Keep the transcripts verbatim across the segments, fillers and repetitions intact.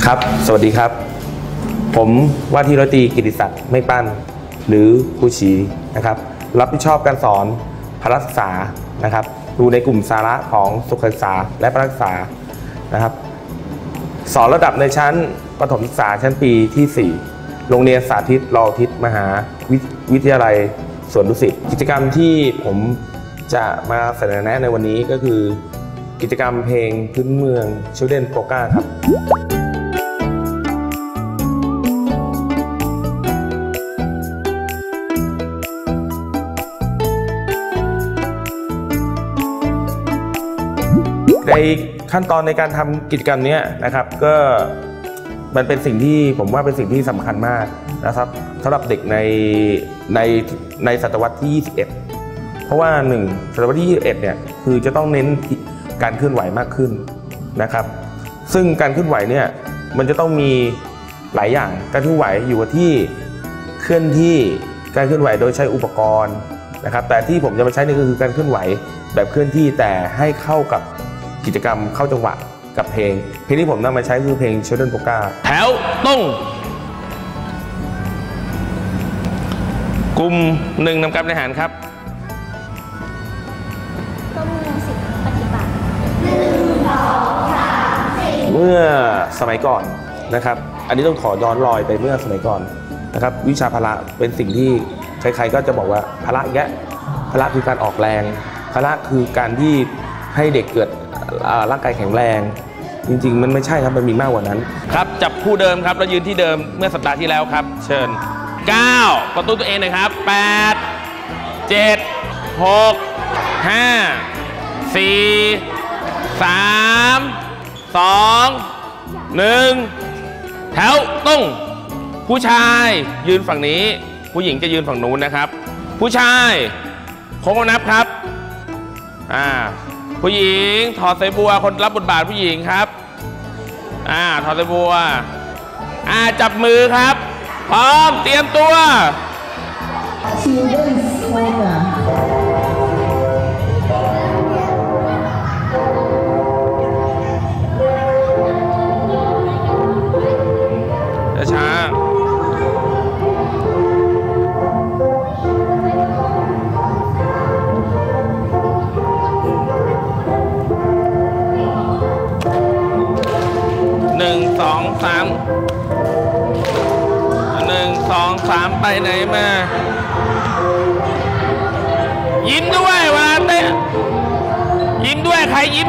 ครับสวัสดีครับผมว่าที่ร้อยตรีกิติศักดิ์ไม่ปั้นหรือครูฉีนะครับรับผิดชอบการสอนพละศึกษานะครับดูในกลุ่มสาระของสุขศึกษาและพละศึกษานะครับสอนระดับในชั้นประถมศึกษาชั้นปีที่สี่โรงเรียนสาธิตรอทิศมหาวิทยาลัยสวนดุสิตกิจกรรมที่ผมจะมาเสนอแนะในวันนี้ก็คือกิจกรรมเพลงพื้นเมือง Children Polka ครับในขั้นตอนในการทำกิจกรรมนี้นะครับก็มันเป็นสิ่งที่ผมว่าเป็นสิ่งที่สำคัญมากนะครับสำหรับเด็กในในในศตวรรษที่ยี่สิบเอ็ดเพราะว่าหนึ่งศตวรรษที่ยี่สิบเอ็ดเนี่ยคือจะต้องเน้นการเคลื่อนไหวมากขึ้นนะครับซึ่งการเคลื่อนไหวเนี่ยมันจะต้องมีหลายอย่างการเคลื่อนไหวอยู่ที่เคลื่อนที่การเคลื่อนไหวโดยใช้อุปกรณ์นะครับแต่ที่ผมจะมาใช้นี่ก็คือการเคลื่อนไหวแบบเคลื่อนที่แต่ให้เข้ากับกิจกรรมเข้าจังหวะกับเพลงเพลงที่ผมนำมาใช้คือเพลง Children Polka แถวตรงกลุ่มหนึ่งนำการบริหารครับต้นเมืองศิลป์ปฏิบัติเมื่อสมัยก่อนนะครับอันนี้ต้องขอย้อนรอยไปเมื่อสมัยก่อนนะครับวิชาพละเป็นสิ่งที่ใครๆก็จะบอกว่าพละแยะพละคือการออกแรงพละคือการที่ให้เด็กเกิดร่างกายแข็งแรงจริงๆมันไม่ใช่ครับมันมีมากกว่านั้นครับจับคู่เดิมครับแล้วยืนที่เดิมเมื่อสัปดาห์ที่แล้วครับเชิญเก้าประตูตัวเองหน่อยครับแปด เจ็ด หก ห้า สี่ สาม สอง หนึ่งแถวตรงผู้ชายยืนฝั่งนี้ผู้หญิงจะยืนฝั่งนู้นนะครับผู้ชายโค้งนับครับอ่าผู้หญิงถอดสายบัวคนรับบทบาทผู้หญิงครับอ่าถอดสายบัวอ่าจับมือครับพร้อมเตรียมตัวช้าหนึ่งสองสามหนึ่งสองสามไปไหนมายิ้มด้วยเวลาเต้นยิ้มด้วยใครยิ้ม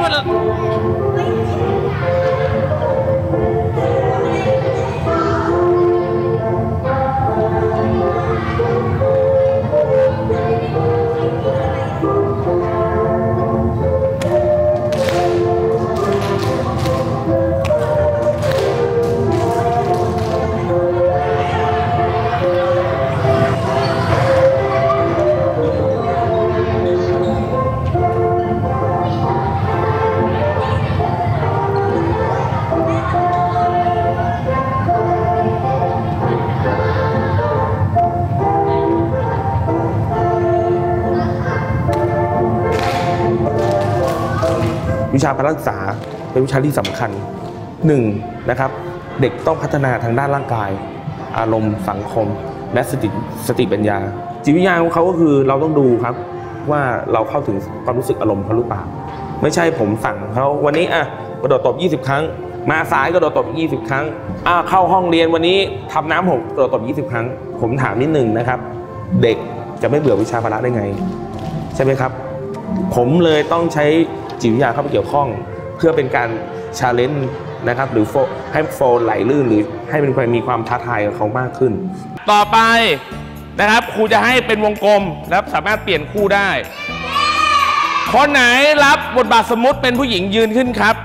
วิชาพละศึกษาเป็นวิชาที่สำคัญหนึ่งนะครับเด็กต้องพัฒนาทางด้านร่างกายอารมณ์สังคมและสติสติปัญญาจิตวิทยาของเขาก็คือเราต้องดูครับว่าเราเข้าถึงความรู้สึกอารมณ์เขาหรือเปล่าไม่ใช่ผมสั่งเขาวันนี้อ่ะกระโดดตบยี่สิบครั้งมาสายกระโดดตบยี่สิบครั้งอ่ะเข้าห้องเรียนวันนี้ทำน้ำหกกระโดดตบยี่สิบครั้งผมถามนิดนึงนะครับเด็กจะไม่เบื่อวิชาพละได้ไงใช่ไหมครับผมเลยต้องใช้จิตวิทยาเข้าไปเกี่ยวข้องเพื่อเป็นการชาเลนจ์นะครับหรือให้โฟล์ไหลลื่นหรือให้เป็นความมีความท้าทายกับเขามากขึ้นต่อไปนะครับครูจะให้เป็นวงกลมแล้วสามารถเปลี่ยนคู่ได้คนไหนรับบทบาทสมมุติเป็นผู้หญิงยืนขึ้นครับ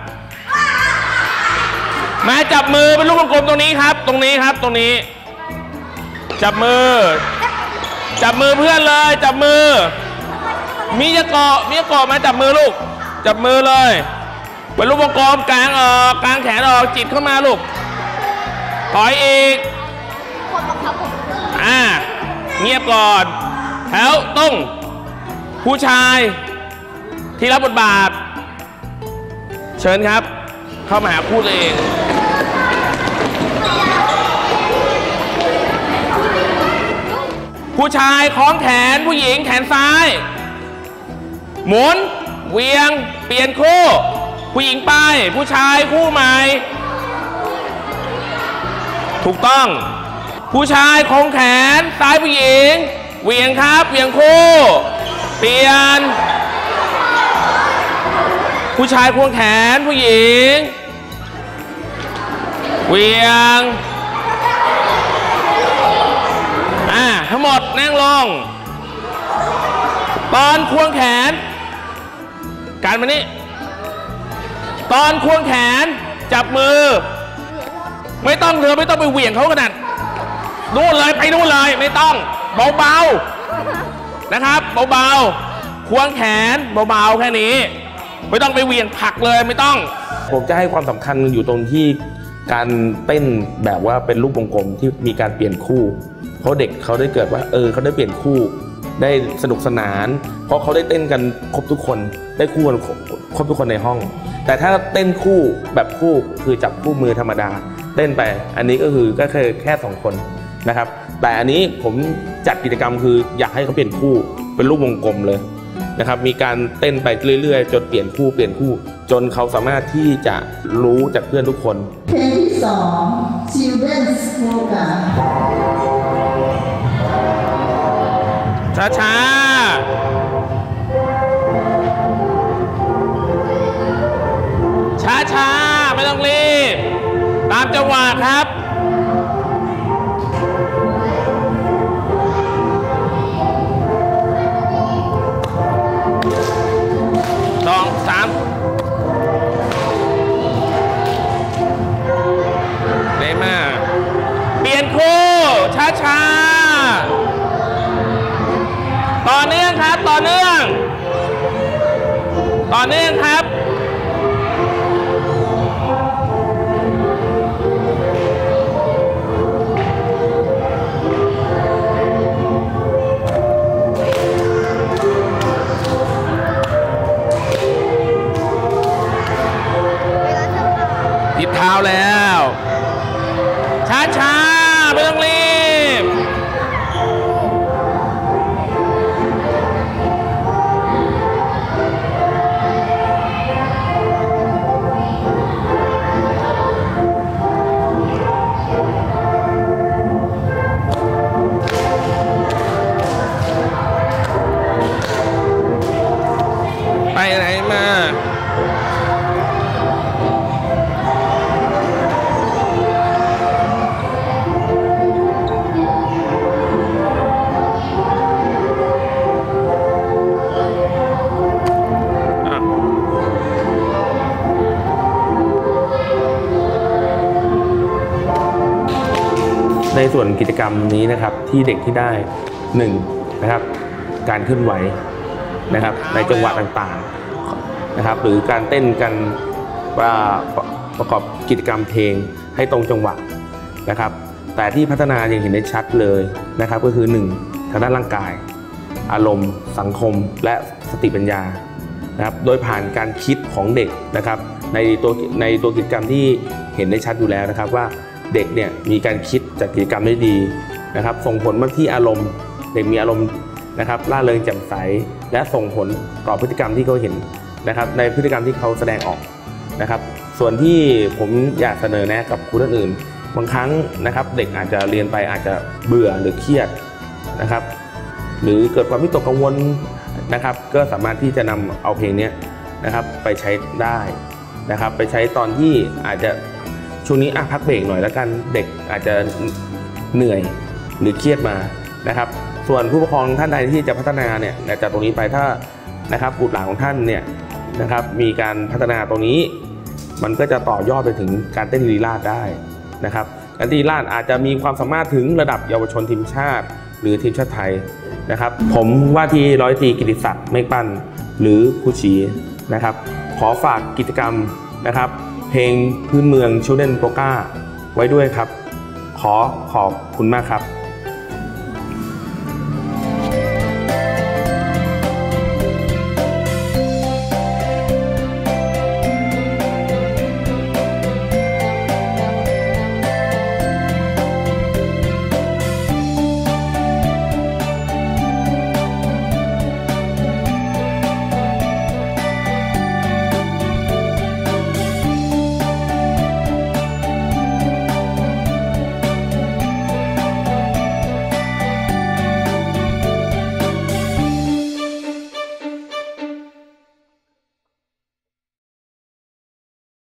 มาจับมือเป็นลูกวงกลมตรงนี้ครับตรงนี้ครับตรงนี้จับมือจับมือเพื่อนเลยจับมือมีจะเกาะมีจะเกาะมาจับมือลูกจับมือเลยเป็นลูกวงกลมกลางออกกลางแขนออกจิตเข้ามาลูกถอยอีกอ่าเงียบก่อนแถวตรงผู้ชายที่รับบทบาทเชิญครับเข้ามาหาคู่ตัวเองผู้ชายคล้องแขนผู้หญิงแขนซ้ายหมุนเวียงเปลี่ยนคู่ผู้หญิงไปผู้ชายคู่ใหม่ถูกต้องผู้ชายคล้องแขนซ้ายผู้หญิงเวียงครับเวียงคู่เปลี่ยนผู้ชายควงแขนผู้หญิงเวียงอ่าทั้งหมดนั่งลงตอนควงแขนการมานี่ตอนควงแขนจับมือไม่ต้องเธอไม่ต้องไปเหวี่ยงเขาขนาดนู่นเลยไปนู่นเลยไม่ต้องเบาๆนะครับเบาๆควงแขนเบาๆแค่นี้ไม่ต้องไปเหวี่ยงผลักเลยไม่ต้องผมจะให้ความสำคัญอยู่ตรงที่การเต้นแบบว่าเป็นรูปวงกลมที่มีการเปลี่ยนคู่เพราะเด็กเขาได้เกิดว่าเออเขาได้เปลี่ยนคู่ได้สนุกสนานเพราะเขาได้เต้นกันครบทุกคนได้คู่กันครบทุกคนในห้องแต่ถ้าเต้นคู่แบบคู่คือจับคู่มือธรรมดาเต้นไปอันนี้ก็คือก็แค่แค่สองคนนะครับแต่อันนี้ผมจัดกิจกรรมคืออยากให้เขาเปลี่ยนคู่เป็นรูปวงกลมเลยนะครับมีการเต้นไปเรื่อยๆจนเปลี่ยนคู่เปลี่ยนคู่จนเขาสามารถที่จะรู้จากเพื่อนทุกคนเพลงที่สอง Children's Yoga ช้าช้าช้าช้าไม่ต้องรีบตามจังหวะครับสองสามเร็วมากเปลี่ยนคู่ช้าช้าต่อเนื่องครับต่อเนื่องต่อเนื่องครับติดเท้าแล้วช้าช้าไม่ต้องรีบไปไหนมาในส่วนกิจกรรมนี้นะครับที่เด็กที่ได้หนึ่งนะครับการเคลื่อนไหวนะครับในจังหวะต่างๆนะครับหรือการเต้นกันประกอบกิจกรรมเพลงให้ตรงจังหวะนะครับแต่ที่พัฒนาอย่างเห็นได้ชัดเลยนะครับก็คือหนึ่งทางด้านร่างกายอารมณ์สังคมและสติปัญญานะครับโดยผ่านการคิดของเด็กนะครับในตัวในตัวกิจกรรมที่เห็นได้ชัดอยู่แล้วนะครับว่าเด็กเนี่ยมีการคิดจัดกิจกรรมได้ดีนะครับส่งผลมาที่อารมณ์เด็กมีอารมณ์นะครับร่าเริงแจ่มใสและส่งผลต่อพฤติกรรมที่เขาเห็นนะครับในพฤติกรรมที่เขาแสดงออกนะครับส่วนที่ผมอยากเสนอแนะกับครูท่านอื่นบางครั้งนะครับเด็กอาจจะเรียนไปอาจจะเบื่อหรือเครียดนะครับหรือเกิดความวิตกกังวลนะครับก็สามารถที่จะนำเอาเพลงนี้นะครับไปใช้ได้นะครับไปใช้ตอนที่อาจจะช่วงนี้พักเบรกหน่อยแล้วกันเด็กอาจจะเหนื่อยหรือเครียดมานะครับส่วนผู้ปกครองท่านใดที่จะพัฒนาเนี่ยจากตรงนี้ไปถ้านะครับบุตรหลานของท่านเนี่ยนะครับมีการพัฒนาตรงนี้มันก็จะต่อยอดไปถึงการเต้นลีลาศได้นะครับการเต้นลีลาศอาจจะมีความสามารถถึงระดับเยาวชนทีมชาติหรือทีมชาติไทยนะครับผมว่าที่ร้อยตรีกิติศักดิ์เมฆปั้นหรือครูชีนะครับขอฝากกิจกรรมนะครับเพลงพื้นเมือง Children's Polka ไว้ด้วยครับขอขอบคุณมากครับ